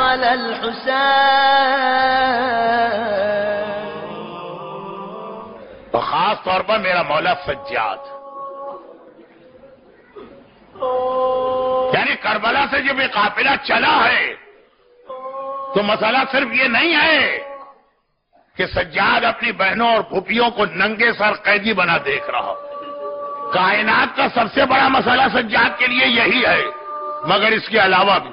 على الحسين. تو خاص طور پر میرا مولا سجاد، یعنی کربلا سے جب یہ قافلہ چلا ہے تو مسئلہ صرف یہ نہیں ہے کہ سجاد اپنی بہنوں اور پھوپھیوں کو ننگے سر قیدی بنا دیکھ رہا. کائنات کا سب سے بڑا مسئلہ سجاد کے لیے یہی ہے، مگر اس کے علاوہ بھی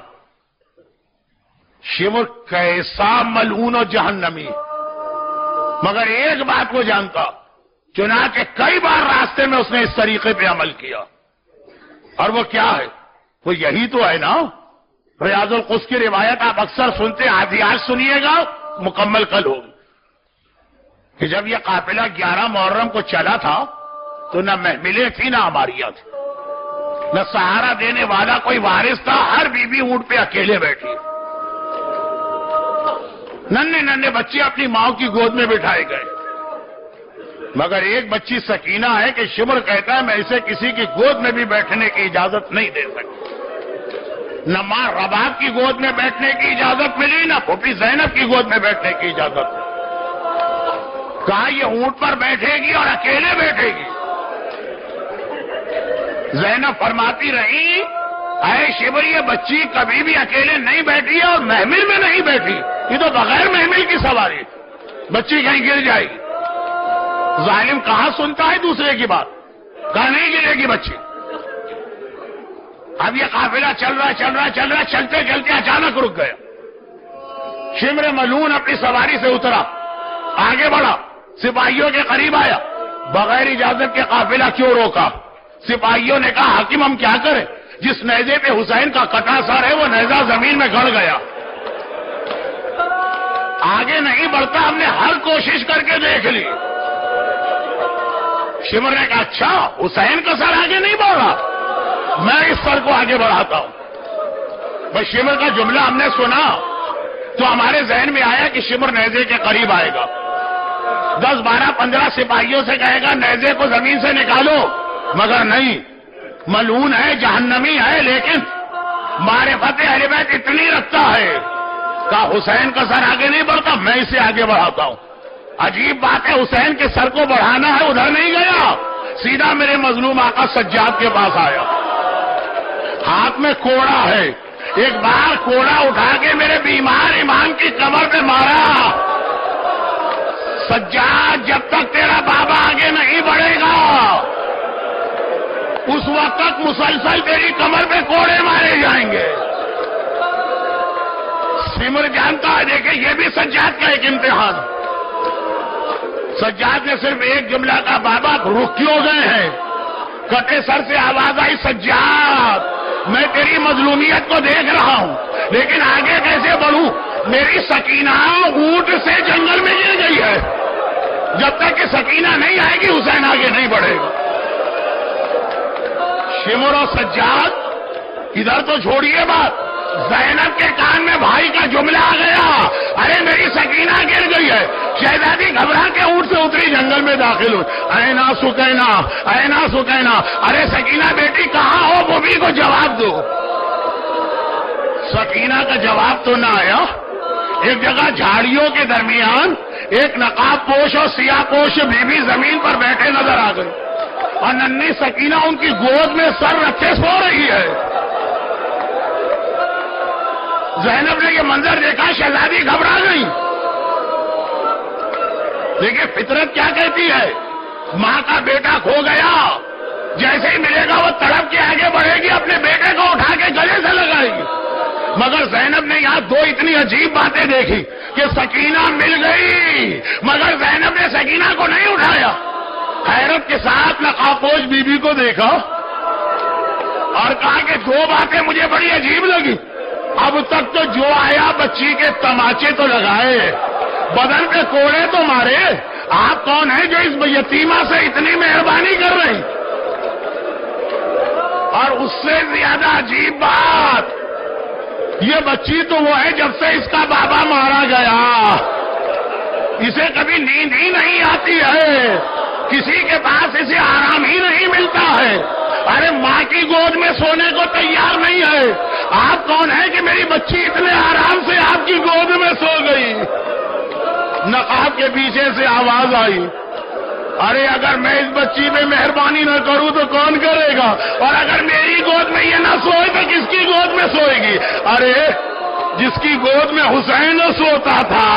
شمر کیسا ملعون و جہنمی، مگر ایک بات وہ جانتا، چنانچہ کئی بار راستے میں اس نے اس طریقے پہ عمل کیا، اور وہ کیا ہے؟ وہ یہی تو ہے نا. ریاض القدس کی روایت آپ اکثر سنتے، آج سنیے گا، مکمل کل ہوگی، کہ جب یہ قافلہ 11 محرم کو چلا تھا تو نہ محملیں تھی نہ عماریاں تھی، نہ سہارا دینے والا کوئی وارث تھا، ہر بیوی اونٹ پہ اکیلے بیٹھی، ننھے ننھے بچے اپنی ماں کی گود میں بٹھائے گئے، مگر ایک بچی سکینہ ہے کہ شمر کہتا ہے میں اسے کسی کی گود میں بھی بیٹھنے کی اجازت نہیں دے سکتی. نہ ماں رباب کی گود میں بیٹھنے کی اجازت ملی، نہ پھوپھی زینب کی گود میں بیٹھنے کی اجازت ملی. کہا یہ اونٹ پر بیٹھے گی اور اکیلے بیٹھے گی. زینب فرماتی رہی اے شمر یہ بچی کبھی بھی اکیلے نہیں بیٹھی ہے اور محمل میں نہیں بیٹھی، یہ تو بغیر محمل کی سواری، بچی کہیں گر جائے گی. ظالم کہاں سنتا ہے دوسرے کی بات، کہاں نہیں گرے گی بچی. اب یہ قافلہ چل رہا چلتے چلتے اچانک رک گیا. شمر ملعون اپنی سواری سے اترا، آگے بڑھا، سپاہیوں کے قریب آیا، بغیر اجازت کے قافلہ کیوں روکا؟ سپاہیوں نے کہا حاکم ہم کیا کریں، جس نیزے پہ حسین کا کٹا سر ہے وہ نیزہ زمین میں گڑ گیا، آگے نہیں بڑھتا، ہم نے ہر کوشش کر کے دیکھ لی. شمر نے کہا اچھا حسین کا سر آگے نہیں بڑھ رہا، میں اس سر کو آگے بڑھاتا ہوں. بس شمر کا جملہ ہم نے سنا تو ہمارے ذہن میں آیا کہ شمر نیزے کے قریب آئے گا، 10 12 15 سپاہیوں سے کہے گا نیزے کو زمین سے نکالو، مگر نہیں، ملعون ہے، جہنمی ہے، لیکن معرفت اہل بیت اتنی رکھتا ہے کہ حسین کا سر آگے نہیں بڑھتا، میں اسے آگے بڑھاتا ہوں. عجیب بات ہے، حسین کے سر کو بڑھانا ہے، ادھر نہیں گیا، سیدھا میرے مظلوم آقا سجاد کے پاس آیا، ہاتھ میں کوڑا ہے، ایک بار کوڑا اٹھا کے میرے بیمار امام کی کمر پہ مارا. سجاد جب تک تیرا بابا آگے نہیں بڑھے گا اس وقت تک مسلسل تیری کمر پہ کوڑے مارے جائیں گے. سمر جانتا ہے، دیکھیں یہ بھی سجاد کا ایک امتحان. سجاد نے صرف ایک جملہ کا بابا رک کیوں گئے ہیں؟ کٹے سر سے آواز آئی سجاد میں تیری مظلومیت کو دیکھ رہا ہوں لیکن آگے کیسے بڑھوں؟ میری سکینہ اونٹ سے جنگل میں گر گئی ہے، جب تک کہ سکینہ نہیں آئے گی حسین آگے نہیں بڑھے گا. شمر و سجاد ادھر تو چھوڑیے بات، زینب کے کان میں بھائی کا جملہ آ گیا، ارے میری سکینہ گر گئی ہے. شہزادی گھبرا کے اونٹ سے اتری، جنگل میں داخل ہوئی. اینا سکینہ، اینا سکینہ، ارے سکینہ بیٹی کہاں ہو، بوبی کو جواب دو. سکینہ کا جواب تو نہ آیا. ایک جگہ جھاڑیوں کے درمیان ایک نقاب پوش اور سیاہ پوش بیوی زمین پر بیٹھے نظر آ گئی اور ننھی سکینہ ان کی گود میں سر رکھے سو رہی ہے. زینب نے یہ منظر دیکھا، شہزادی گھبرا گئی. دیکھیں فطرت کیا کہتی ہے، ماں کا بیٹا کھو گیا، جیسے ہی ملے گا وہ تڑپ کے آگے بڑھے گی، اپنے بیٹے کو اٹھا کے گلے سے لگائے گی. مگر زینب نے یہاں دو اتنی عجیب باتیں دیکھی کہ سکینہ مل گئی مگر زینب نے سکینہ کو نہیں اٹھایا. حیرت کے ساتھ نقابپوش بی بی کو دیکھا اور کہا کہ دو باتیں مجھے بڑی عجیب لگی. اب تک تو جو آیا بچی کے تماچے تو لگائے، بدن پہ کوڑے تو مارے، آپ کون ہیں جو اس یتیمہ سے اتنی مہربانی کر رہے ہیں؟ اور اس سے زیادہ عجیب بات، یہ بچی تو وہ ہے جب سے اس کا بابا مارا گیا اسے کبھی نیند ہی نہیں آتی ہے، کسی کے پاس اسے آرام ہی نہیں ملتا ہے. ارے ماں کی گود میں سونے کو تیار نہیں ہے. آپ کون ہیں کہ میری بچی اتنے آرام سے آپ کی گود میں سو گئی؟ نقاب کے پیچھے سے آواز آئی، ارے اگر میں اس بچی پہ مہربانی نہ کروں تو کون کرے گا؟ اور اگر میری گود میں یہ نہ سوئے تو کس کی گود میں سوئے گی؟ ارے جس کی گود میں حسین سوتا تھا،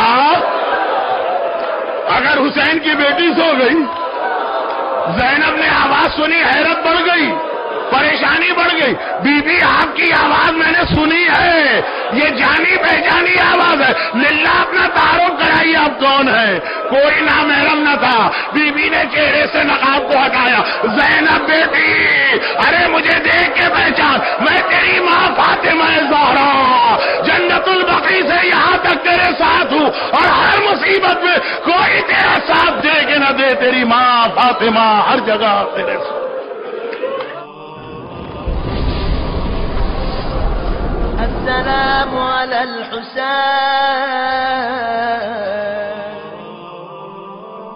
اگر حسین کی بیٹی سو گئی. زینب نے آواز سنی، حیرت بڑھ گئی، پریشانی بڑھ گئی. بی بی آپ کی آواز میں نے سنی ہے، یہ جانی پہچانی آواز ہے، للہ اپنا تعارف کرائیے آپ کون ہے؟ کوئی نامحرم نہ تھا. بی بی نے چہرے سے نقاب کو ہٹایا. زینب بیٹی، ارے مجھے دیکھ کے پہچان، میں تیری ماں فاطمہ زہرا، جنت البقیع سے یہاں تک تیرے ساتھ ہوں، اور ہر مصیبت میں کوئی تیرا ساتھ دے کہ نہ دے، تیری ماں فاطمہ ہر جگہ تیرے ساتھ. السلام على الحسين